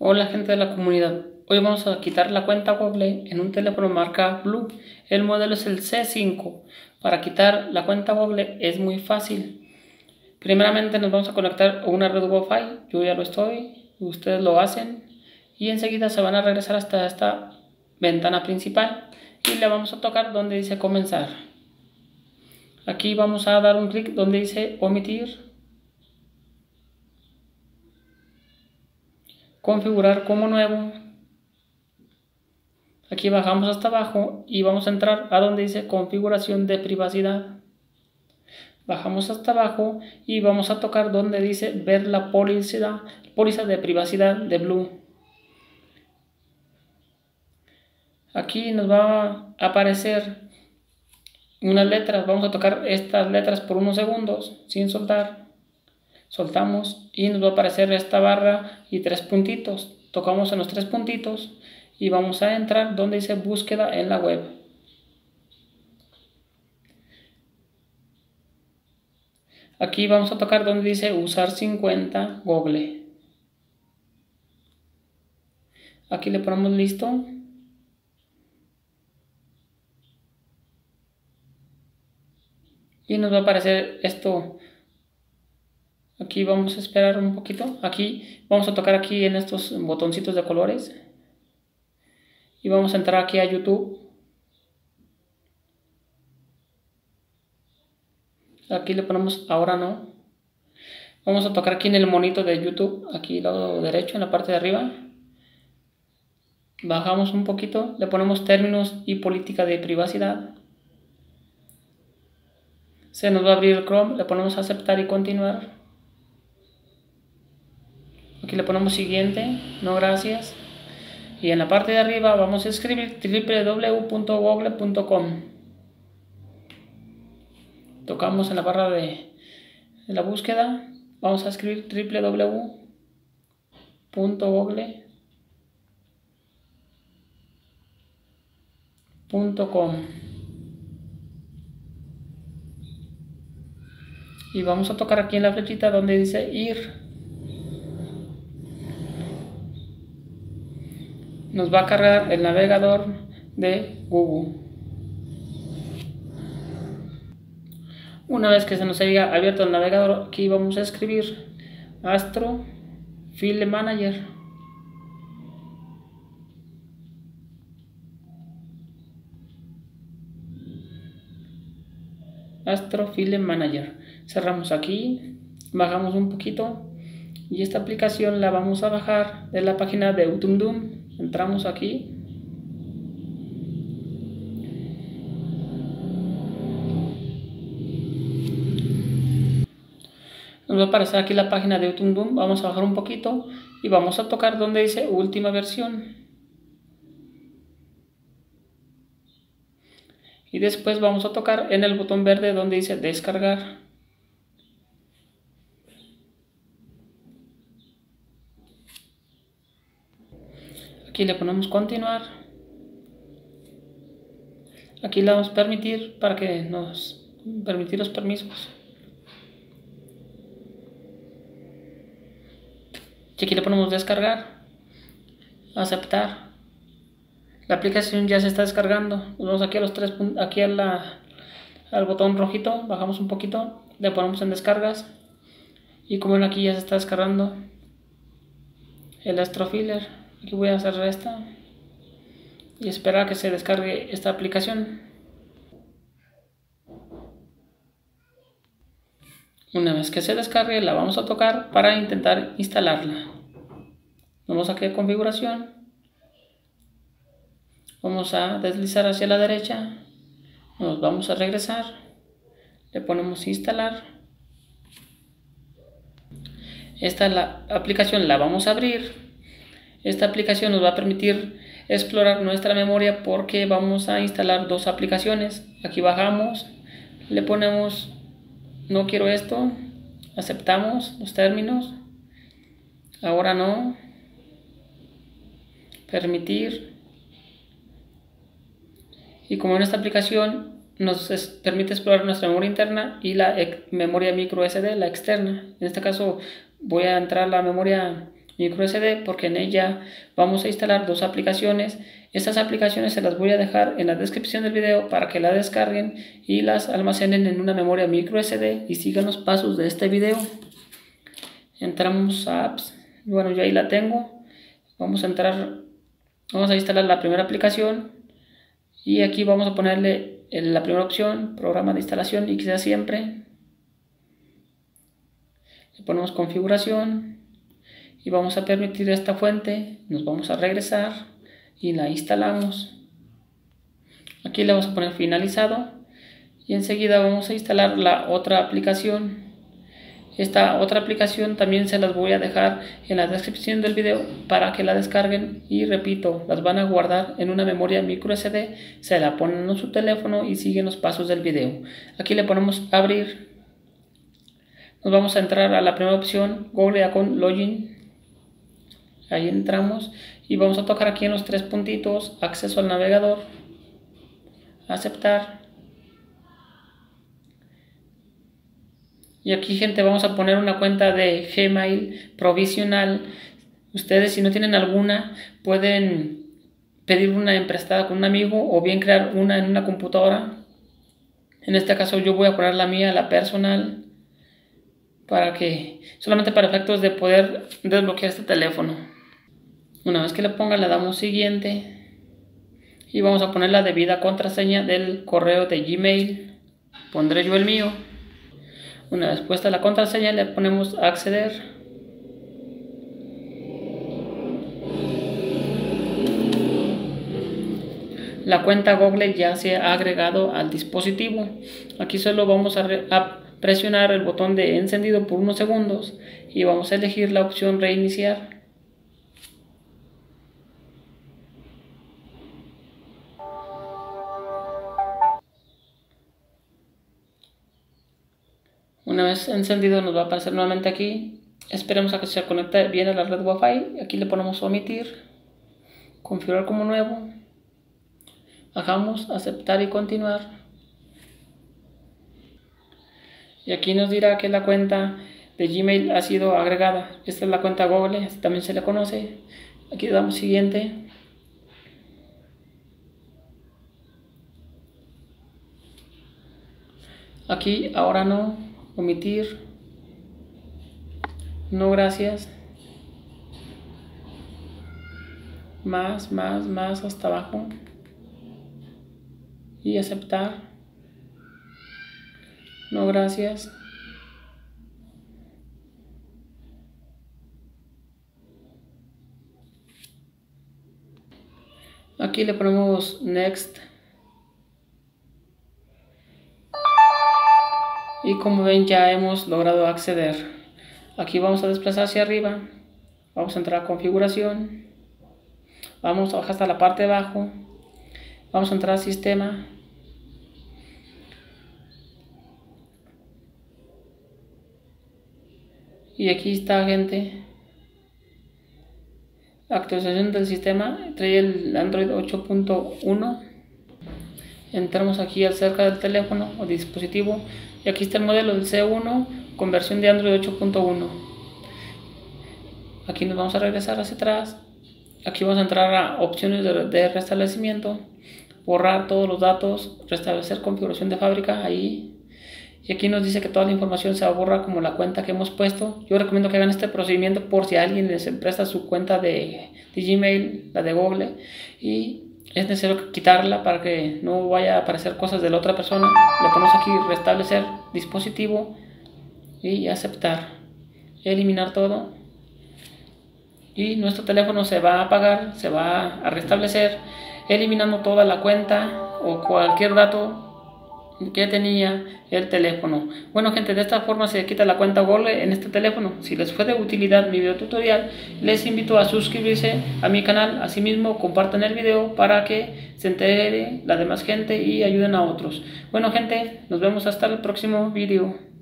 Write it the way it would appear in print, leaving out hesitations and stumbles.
Hola gente de la comunidad, hoy vamos a quitar la cuenta Google en un teléfono marca Blue. El modelo es el C5. Para quitar la cuenta Google es muy fácil. Primeramente nos vamos a conectar a una red Wi-Fi, yo ya lo estoy, ustedes lo hacen y enseguida se van a regresar hasta esta ventana principal y le vamos a tocar donde dice comenzar. Aquí vamos a dar un clic donde dice omitir, configurar como nuevo. Aquí bajamos hasta abajo y vamos a entrar a donde dice configuración de privacidad. Bajamos hasta abajo y vamos a tocar donde dice ver la póliza de privacidad de Blue. Aquí nos va a aparecer unas letras, vamos a tocar estas letras por unos segundos sin soltar. Soltamos y nos va a aparecer esta barra y tres puntitos. Tocamos en los tres puntitos y vamos a entrar donde dice búsqueda en la web. Aquí vamos a tocar donde dice usar sin cuenta Google. Aquí le ponemos listo. Y nos va a aparecer esto. Aquí vamos a esperar un poquito. Aquí vamos a tocar aquí en estos botoncitos de colores. Y vamos a entrar aquí a YouTube. Aquí le ponemos ahora no. Vamos a tocar aquí en el monito de YouTube, aquí lado derecho en la parte de arriba. Bajamos un poquito, le ponemos términos y política de privacidad. Se nos va a abrir el Chrome, le ponemos aceptar y continuar. Aquí le ponemos siguiente, no gracias. Y en la parte de arriba vamos a escribir www.google.com. Tocamos en la barra de la búsqueda, vamos a escribir www.google.com y vamos a tocar aquí en la flechita donde dice ir. Nos va a cargar el navegador de Google. Una vez que se nos haya abierto el navegador, aquí vamos a escribir Astro File Manager. Astro File Manager. Cerramos aquí, bajamos un poquito y esta aplicación la vamos a bajar de la página de Utumdum. Entramos aquí. Nos va a aparecer aquí la página de Utumdum. Vamos a bajar un poquito y vamos a tocar donde dice última versión. Y después vamos a tocar en el botón verde donde dice descargar. Aquí le ponemos continuar. Aquí le damos permitir para que nos permitir los permisos. Y aquí le ponemos descargar, aceptar. La aplicación ya se está descargando. Nos vamos aquí a los tres aquí al botón rojito, bajamos un poquito, le ponemos en descargas y como ven aquí ya se está descargando el Astrofiller. Aquí voy a cerrar esta y esperar a que se descargue esta aplicación. Una vez que se descargue la vamos a tocar para intentar instalarla. Vamos aquí a configuración, vamos a deslizar hacia la derecha, nos vamos a regresar, le ponemos instalar. La aplicación la vamos a abrir. Esta aplicación nos va a permitir explorar nuestra memoria porque vamos a instalar dos aplicaciones. Aquí bajamos, le ponemos no quiero esto, aceptamos los términos, ahora no, permitir. Y como en esta aplicación nos permite explorar nuestra memoria interna y la memoria micro SD, la externa. En este caso voy a entrar a la memoria micro SD, porque en ella vamos a instalar dos aplicaciones. Estas aplicaciones se las voy a dejar en la descripción del video para que la descarguen y las almacenen en una memoria micro SD y sigan los pasos de este video. Entramos a apps. Bueno, yo ahí la tengo. Vamos a instalar la primera aplicación y aquí vamos a ponerle la primera opción, programa de instalación y que sea siempre. Le ponemos configuración y vamos a permitir esta fuente. Nos vamos a regresar y la instalamos. Aquí le vamos a poner finalizado y enseguida vamos a instalar la otra aplicación. Esta otra aplicación también se las voy a dejar en la descripción del video para que la descarguen y repito, las van a guardar en una memoria micro SD, se la ponen en su teléfono y siguen los pasos del video. Aquí le ponemos abrir. Nos vamos a entrar a la primera opción, Google Account Login. Ahí entramos y vamos a tocar aquí en los tres puntitos, acceso al navegador, aceptar. Y aquí, gente, vamos a poner una cuenta de Gmail provisional. Ustedes, si no tienen alguna, pueden pedir una emprestada con un amigo o bien crear una en una computadora. En este caso yo voy a poner la mía, la personal, solamente para efectos de poder desbloquear este teléfono. Una vez que le ponga, le damos siguiente y vamos a poner la debida contraseña del correo de Gmail. Pondré yo el mío. Una vez puesta la contraseña, le ponemos acceder. La cuenta Google ya se ha agregado al dispositivo. Aquí solo vamos a presionar el botón de encendido por unos segundos y vamos a elegir la opción reiniciar. Una vez encendido nos va a aparecer nuevamente aquí. Esperemos a que se conecte bien a la red Wi-Fi. Aquí le ponemos omitir, configurar como nuevo. Bajamos, aceptar y continuar. Y aquí nos dirá que la cuenta de Gmail ha sido agregada. Esta es la cuenta Google, así también se le conoce. Aquí le damos siguiente. Aquí ahora no, omitir, no gracias, más hasta abajo y aceptar, no gracias. Aquí le ponemos next. Y como ven, ya hemos logrado acceder. Aquí vamos a desplazar hacia arriba. Vamos a entrar a configuración. Vamos a bajar hasta la parte de abajo. Vamos a entrar a sistema. Y aquí está, gente. Actualización del sistema. Trae el Android 8.1. Entramos aquí acerca del teléfono o dispositivo. Y aquí está el modelo del C1 con versión de Android 8.1. Aquí nos vamos a regresar hacia atrás. Aquí vamos a entrar a opciones de restablecimiento, borrar todos los datos, restablecer configuración de fábrica ahí. Y aquí nos dice que toda la información se borra como la cuenta que hemos puesto. Yo recomiendo que hagan este procedimiento por si alguien les presta su cuenta de Gmail, la de Google, y es necesario quitarla para que no vaya a aparecer cosas de la otra persona. Le ponemos aquí restablecer dispositivo y aceptar, eliminar todo y nuestro teléfono se va a apagar, se va a restablecer eliminando toda la cuenta o cualquier dato que tenía el teléfono. Bueno, gente, de esta forma se quita la cuenta Google en este teléfono. Si les fue de utilidad mi video tutorial, les invito a suscribirse a mi canal. Asimismo, compartan el video para que se entere la demás gente y ayuden a otros. Bueno, gente, nos vemos hasta el próximo video.